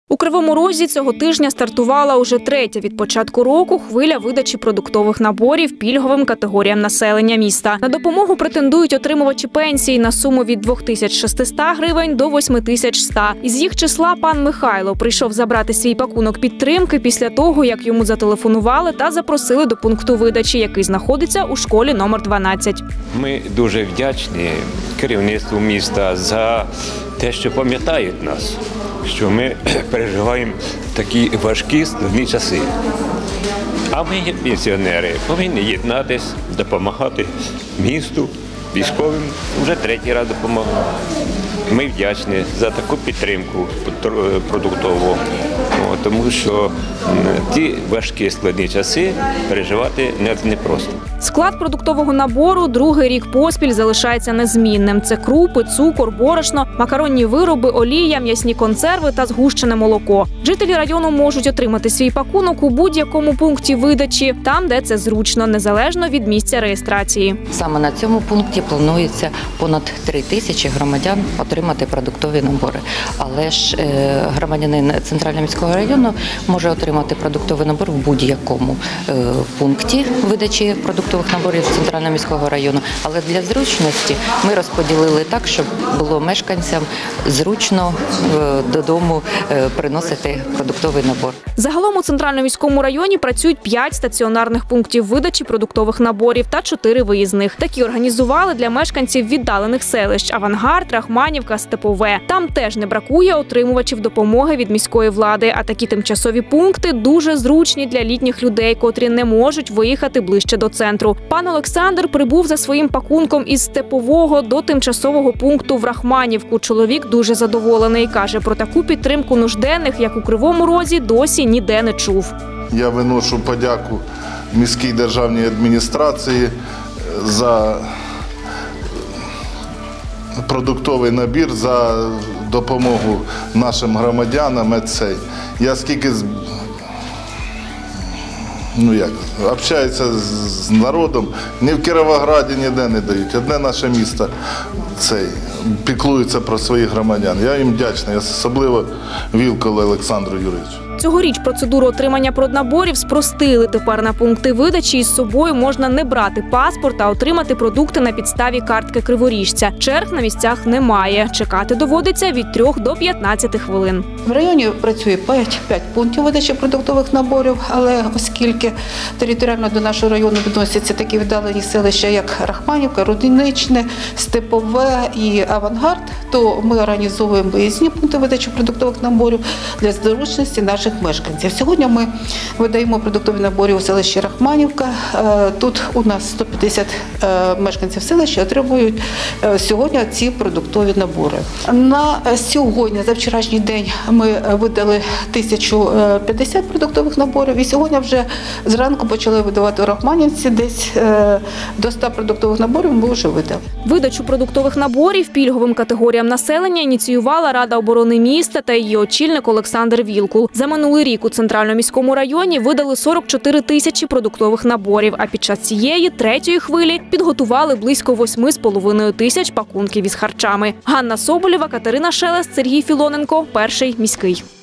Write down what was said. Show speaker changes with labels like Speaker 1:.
Speaker 1: У Кривому Розі цього тижня стартувала уже третя від початку року хвиля видачі продуктових наборів пільговим категоріям населення міста. На допомогу претендують отримувачі пенсій на суму від 2600 гривень до 8100. Із їх числа пан Михайло прийшов забрати свій пакунок підтримки після того, як йому зателефонували та запросили до пункту видачі, який знаходиться у школі номер 12.
Speaker 2: Ми дуже вдячні керівництву міста за те, що пам'ятають нас, що ми переживаємо такі важкі, складні часи. А ми, як пенсіонери, повинні єднатися, допомагати місту, військовим. Вже третій раз допомагаємо. Ми вдячні за таку підтримку продуктову, тому що ті важкі, складні часи переживати непросто.
Speaker 1: Склад продуктового набору другий рік поспіль залишається незмінним. Це крупи, цукор, борошно, макаронні вироби, олія, м'ясні консерви та згущене молоко. Жителі району можуть отримати свій пакунок у будь-якому пункті видачі, там, де це зручно, незалежно від місця реєстрації.
Speaker 3: Саме на цьому пункті планується понад 3000 громадян отримати продуктові набори. Але ж громадянин Центрального міського району може отримати продуктовий набор в будь-якому пункті видачі продуктових наборів Центрального міського району. Але для зручності ми розподілили так, щоб було мешканцям зручно додому приносити продуктовий набор.
Speaker 1: Загалом у Центральному міському районі працюють 5 стаціонарних пунктів видачі продуктових наборів та 4 виїзних. Такі організували для мешканців віддалених селищ – Авангард, Рахманівка, Степове. Там теж не бракує отримувачів допомоги від міської влади, а такі тимчасові пункти дуже зручні для літніх людей, котрі не можуть виїхати ближче до центру. Пан Олександр прибув за своїм пакунком із Степового до тимчасового пункту в Рахманівку. Чоловік дуже задоволений. Каже, про таку підтримку нужденних, як у Кривому Розі, досі ніде не чув.
Speaker 4: Я виношу подяку міській державній адміністрації за продуктовий набір, за допомогу нашим громадянам. Я скільки общаюся з народом, ні в Кіровограді ніде не дають. Одне наше місто піклується про своїх громадян. Я їм вдячний, особливо Вілколу Олександру Юрійовичу.
Speaker 1: Цьогоріч процедуру отримання проднаборів спростили. Тепер на пункти видачі із собою можна не брати паспорт, а отримати продукти на підставі картки криворіжця. Черг на місцях немає. Чекати доводиться від 3 до 15 хвилин.
Speaker 5: В районі працює 5 пунктів видачі продуктових наборів, але оскільки територіально до нашого району відносяться такі віддалені селища, як Рахманівка, Рудничне, Степове і Авангард, то ми організовуємо виїзні пункти видачі продуктових наборів для зручності наших мешканців. Сьогодні ми видаємо продуктові набори у селищі Рахманівка. Тут у нас 150 мешканців селища отримують сьогодні ці продуктові набори. На сьогодні, за вчорашній день, ми видали 1050 продуктових наборів і сьогодні вже зранку почали видавати у Рахманівці, десь до 100 продуктових наборів ми вже видали.
Speaker 1: Видачу продуктових наборів пільговим категоріям населення ініціювала Рада оборони міста та її очільник Олександр Вілкул. За минулий рік у Центральному міському районі видали 44 тисячі продуктових наборів, а під час цієї, третьої хвилі, підготували близько 8,5 тисяч пакунків із харчами. Ганна Соболєва, Катерина Шелест, Сергій Філоненко. Перший міський.